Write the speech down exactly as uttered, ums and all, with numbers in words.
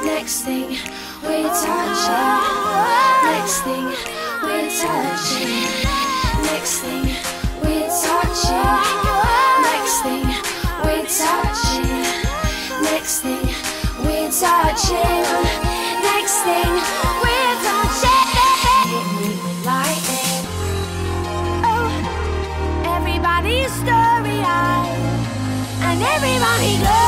Next thing we're touching. Next thing we're touching. Next thing we're touching. Next thing we're touching. Next thing we're touching. Next thing we're touching. Hit me with lightning. Oh, everybody's story eyes and everybody goes.